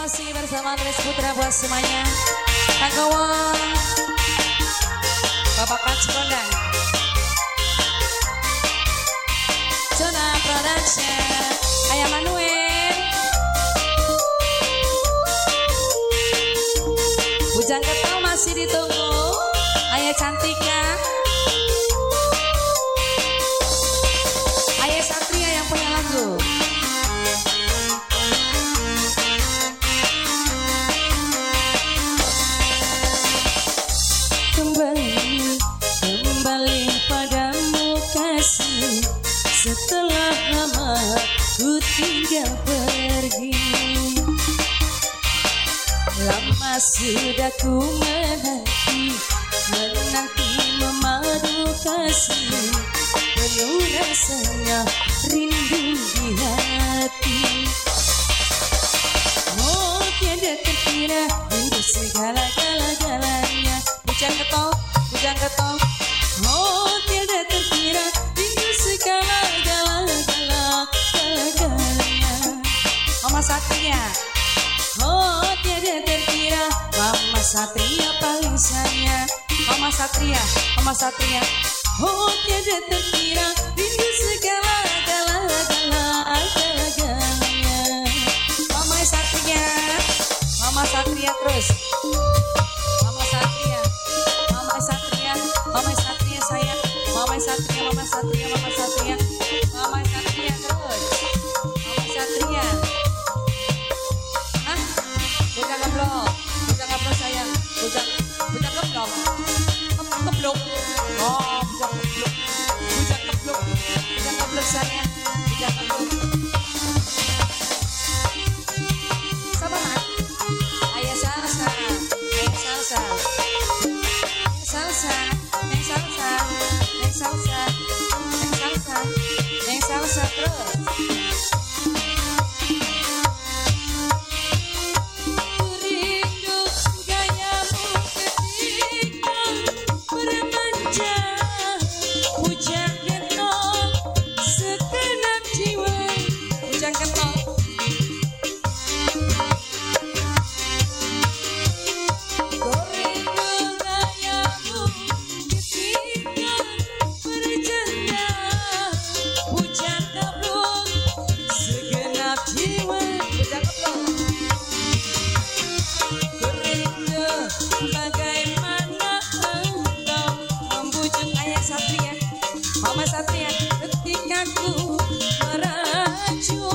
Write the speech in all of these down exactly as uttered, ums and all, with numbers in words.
Masih bersama Andres Putra buat semuanya. Kang Gowong, Bapak Kacikondang, Zona Production, Ayah Manuel, Bujang Ketau masih ditunggu, Ayah Cantika, Ayah Satria yang punya lagu. Kembali, kembali padamu kasih, setelah lama ku tinggal pergi. Lama sudah ku menanti, menanti memadu kasih, penuh rasanya rindu di hati. Oh tiada terkira rindu segala-gala-galanya. Bujang Ketau, Bujang Ketau, oh tiada terkira rindu segala-gala-gala-galanya. Mama Satria, oh tiada terkira Mama Satria paling sayang. Mama Satria, Mama Satria, oh tiada terkira rindu segala-gala-gala-galanya. Mama Satria, Mama Satria terus. Mama Satria, Mama Satria, Mama Satria sayang. Mama Satria, Mama Satria, Mama Satria, Mama Satria terus. Mama Satria. Hah? Bujang keblok, bujang keblok sayang. Bujang, bujang keblok. Keblok. Oh, bujang keblok. Bujang keblok. Bujang keblok sayang. Bujang keblok. Sabar, ayah salsa, ayah salsa. Salsa, neng salsa, neng salsa, neng salsa, neng salsa terus. Rindu gayamu ketika bermanja, Bujang Ketau segenap jiwa. Bujang Ketau. Bagaimana engkau membujuk ayah Satria, Mama Satria, ketika ku merajuk.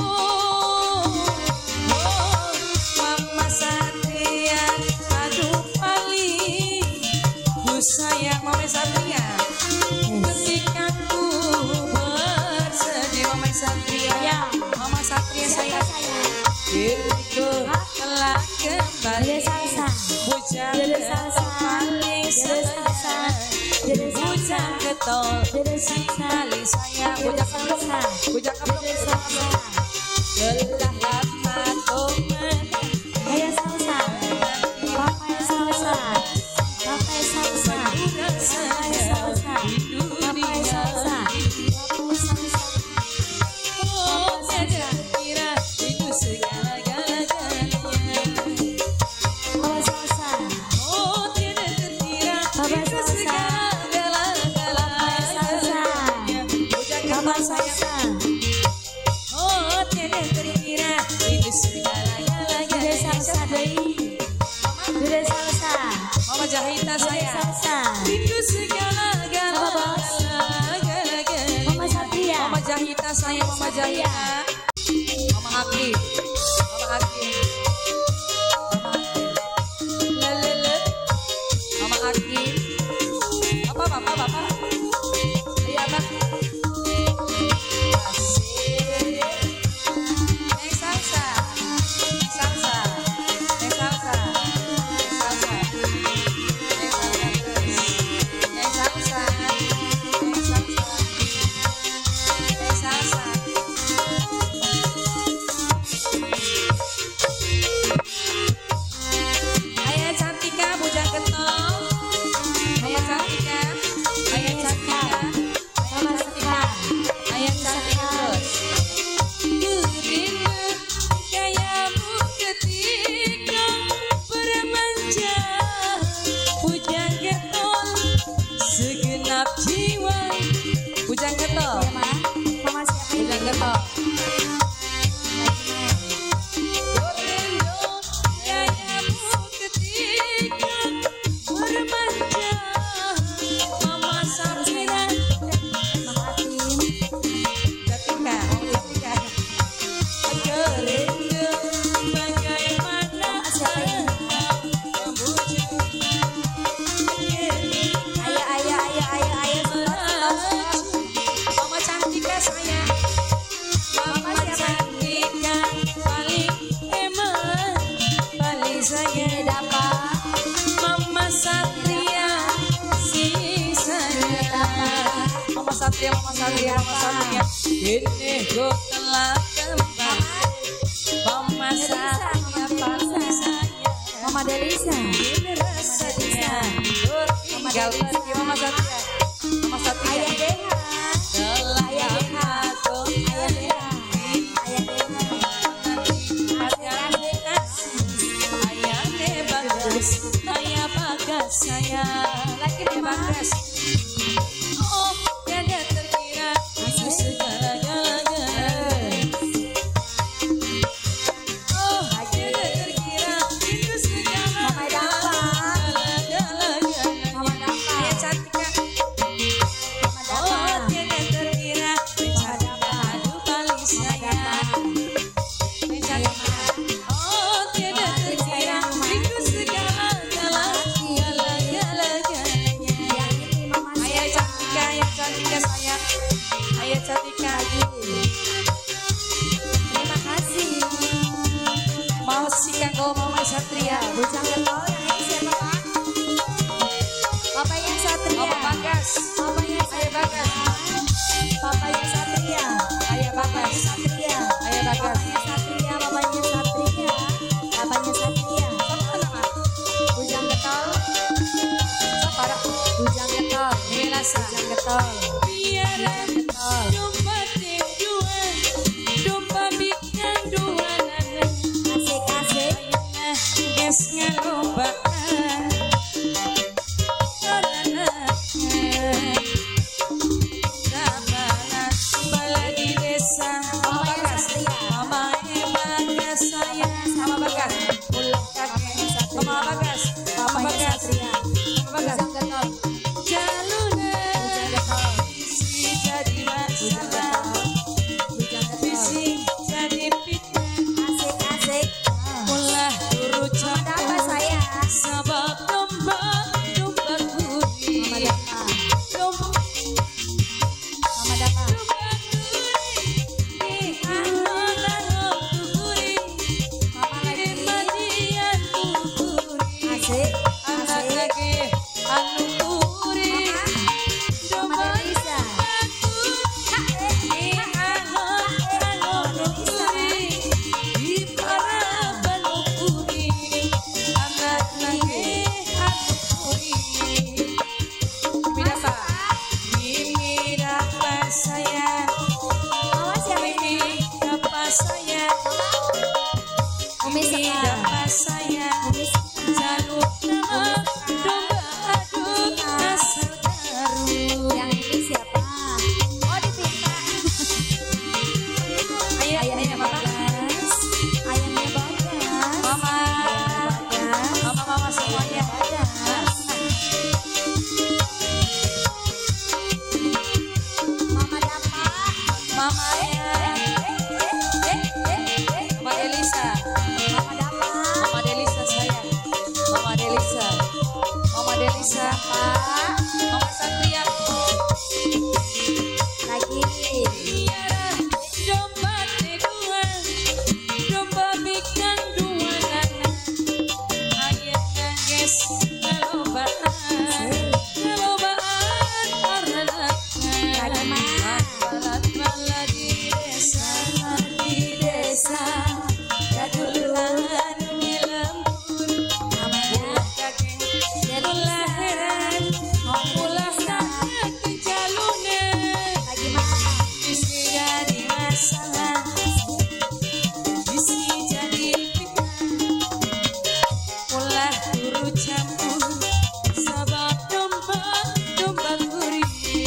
Oh, Mama Satria, aduh paling ku sayang Mama Satria, ketika ku bersedih Mama Satria, ya. Mama Satria sayang, itu telah kembali. Bujang Ketau paling sayang, Bujang Ketau sekali sayang. Bujang Keblok, Bujang Keblok, Bujang Keblok. Telah lama teman, Ayah salsa, Papa salsa, Papa salsa, Papa salsa, Papa salsa, Papa salsa. oh tiada kira itu segala-gala-galanya. Papa salsa, Oh tiada terkira Papa itu salsa, segala-gala-galanya. Bujang Papa Ketau sayang. salsa, Satria, Mama Satria, Mama Satria. Ini go telah kembali. Mama Satria paling sayang. Mama Delisa. Ini rasanya tinggal lagi Mama Satria. Mama Satria. Ayah Deha. Telah Ayah Deha. Ayah Deha. Ayah Deha. Ayah Bagas, Ayah Bagas, saya lagi di Bagas. Oh, tiada terkira itu segala-galanya. Oh, tiada terkira itu segala-galanya. Mama Dapa. Ayah Cantika. Oh, tiada terkira Cantika, aduh paling sayang. Ayah Cantika. Oh, tiada terkira itu segala-galanya. Ayah Cantika, Ayah Cantika sayang. Ayah Cantika. Terima kasih. Mau si kanggo Mama Satria. Bujang Getol yang ini siapa Pak? Papanya Satria. Mama Bagas. Papanya Ayah Bagas. Papanya Satria. Ayah Bagas. Satria. Ayah Bagas. Papanya Satria. Papanya Satria. Papanya Satria. Siapa nama? Bujang Getol. Siapa? Bujang Getol. Ini Lasa. Bujang Getol. Biara domba dua, domba bikin dua nana. Asik-asik. Ayana ges ngelobaan. Karena Sabaran bala di desa. Mama Bagas. Mama Bagas sayang. Mama Bagas. Pulang kakek. Mama Bagas. Mama Papanya Bagas. Satria. Mama Bagas. Bujang Getol. Jalunan Bujang Getol. isi jadi masalah. Bujang Getol. Isi jadi fitnah. Asik-asik. Mulai turu Mama Dapa campur. sayang. Sabab domba, domba kuri. Mama Dapa. Domba, Mama Dapa. domba kuri. Di angan-angan kuri. Mama Di lagi. madian kuri. Asik. Anak Asik. lagi anu kuri. Mama Domba Delisa. di angan-angan kuri. Di paraban kuri. Anak lagi anu kuri. Mira pa, mira pa saya, Mama siapa ini? mira pa saya, Umi mira Sekar. pa saya. Umi Sekar. Jaluk nama domba aduk asal garu. Yang ini siapa? Oh dipinta. Ayah, ayah, mama, Bagas. Ayamnya Bagas. mama, Bagas. mama, mama semuanya. Bagas. Mama Dapa. Mama ya, Mama Delisa, Mama Dapa. Mama Delisa sayang, Mama Delisa, Mama Delisa, Pak. Mama Satria. Lagi. Biara domba dua, domba bikin dua nana. Ayat nangis ngelobaan, ngelobaan karena balat-balat di desa, di desa. Kaduluan di lembur, Namanya kakek Delisa. lahiran, pulang kakek di jalunan. Lagi mana? Isi jadi masalah, isi jadi fitnah. Ulah turu campur, sabab domba, domba kuri.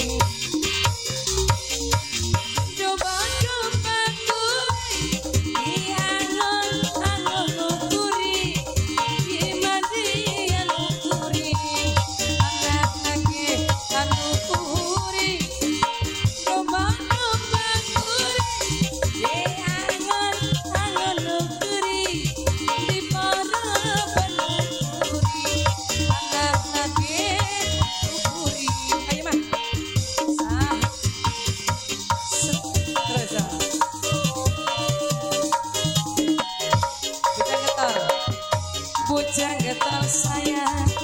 Domba, domba kuri, di angon-angon kuri. Di mandian kuri, anak lagi anu kuri. Domba, domba kuri, di angon-angon kuri. Di paraban kuri, anak lagi kuri. Ayo mah, sah, set, terus ah. Bujang getol, bujang getol sayang.